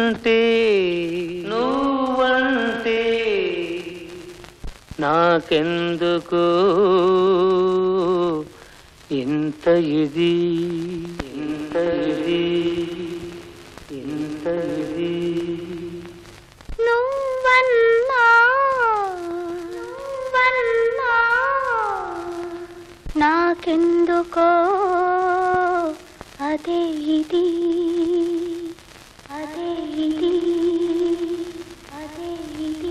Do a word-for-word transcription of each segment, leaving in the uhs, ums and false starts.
నువ్వంటే నువ్వంటే నాకెందుకు ఇంత ఇది ఇంత ఇది ఇంత ఇది నువ్వన్నా నువ్వన్నా నాకెందుకో అదే ఇది అదే ఇది అదే ఇది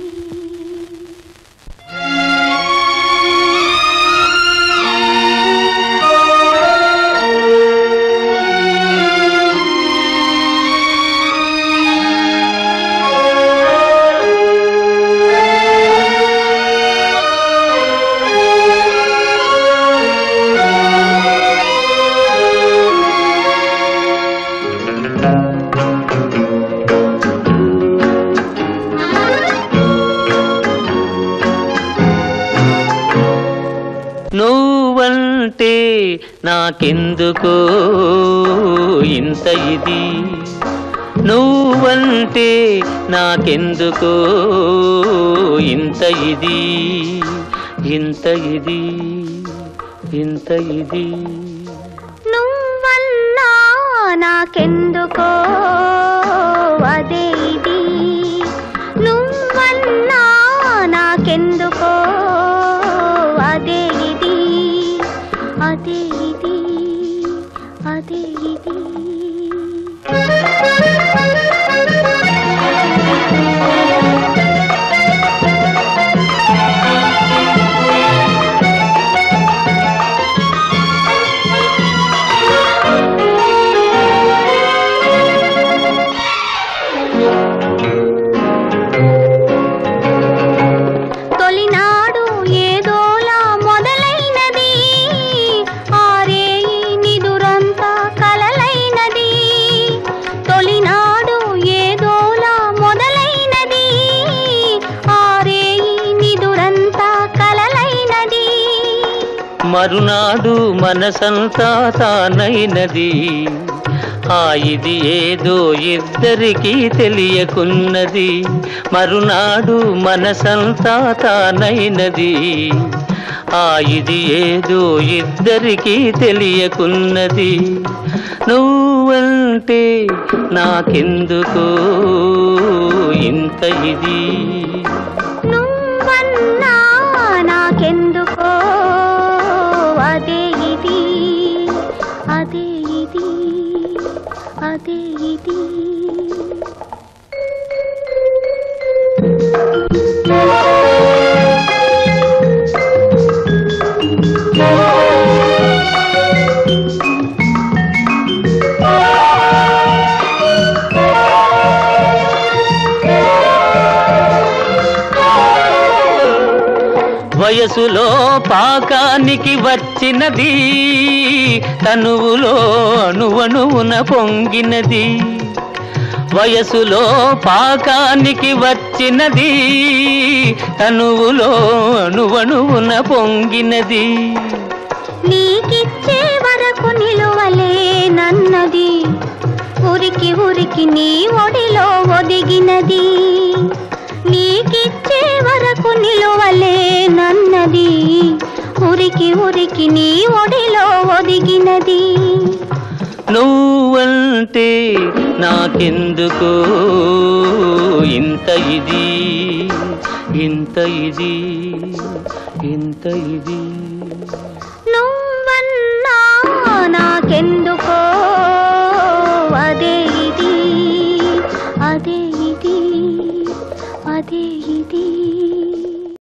నువ్వంటే నాకెందుకో ఇంత ఇది నువ్వంటే నాకెందుకో ఇంత ఇది ఇంత ఇది ఇంత ఇది నువ్వన్నా నాకెందుకో అదే ఇది నువ్వన్నా నాకెందుకో అదే ఇది అదే ఇది అదే ఇది తొలినాడు ఏదోలా మొదలైనది ఆరేయి నిదురంతా కలలైనది తొలినాడు ఏదోలా మొదలైనది ఆరేయి నిదురంతా కలలైనది మరునాడు మనసంతా తానైనది ఆ ఇది ఏదో ఇద్దరికీ తెలియకున్నది మరునాడు మనసంతా తానైనది ఆ ఇది ఏదో ఇద్దరికీ తెలియకున్నది నువ్వంటే నాకెందుకో ఇంత ఇది నువ్వన్నా నాకెందుకో అదే ఇది అదే ఇది అదే ఇది వయసులో పాకానికి వచ్చినది తనువులో అణువణువున పొంగినది వయసులో పాకానికి వచ్చినది తనువులో అణువణువున పొంగినది నీకిచ్చే వరకు నిలువలేనన్నది ఉరికి ఉరికి నీ ఒడిలో ఒదిగినది నీకిచ్చే వరకు నిలువలేనన్నది ఉరికి ఉరికి నీ ఒడిలో ఒదిగినది నువ్వంటే నాకెందుకో ఇంత ఇది ఇంత ఇది ఇంత ఇది నువ్వన్నా నాకెందుకో అదే ఇది అదే ఇది అదే ఇది